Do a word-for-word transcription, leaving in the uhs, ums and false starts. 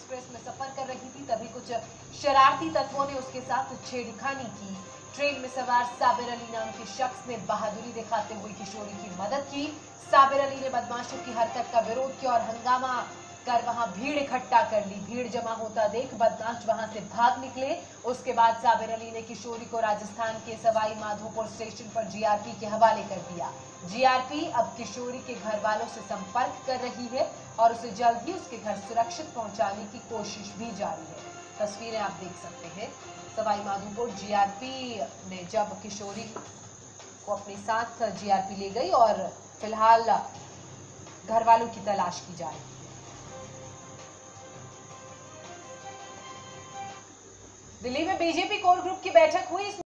Express में सफर कर रही थी, तभी कुछ शरारती तत्वों ने उसके साथ छेड़खानी की। ट्रेन में सवार साबिर अली नाम के शख्स ने बहादुरी दिखाते हुए किशोरी की मदद की। साबिर अली ने बदमाशों की हरकत का विरोध किया और हंगामा कर वहां भीड़ इकट्ठा कर ली। भीड़ जमा होता देख बदमाश वहां से भाग निकले। उसके बाद साबिर अली ने किशोरी को राजस्थान के सवाई माधोपुर स्टेशन पर जीआरपी के हवाले कर दिया। जीआरपी अब किशोरी के घर वालों से संपर्क कर रही है और उसे जल्द ही उसके घर सुरक्षित पहुंचाने की कोशिश भी जारी है। तस्वीरें आप देख सकते हैं, सवाई माधोपुर जीआरपी ने जब किशोरी को अपने साथ जीआरपी ले गई और फिलहाल घर वालों की तलाश की जा रही है। दिल्ली में बीजेपी कोर ग्रुप की बैठक हुई।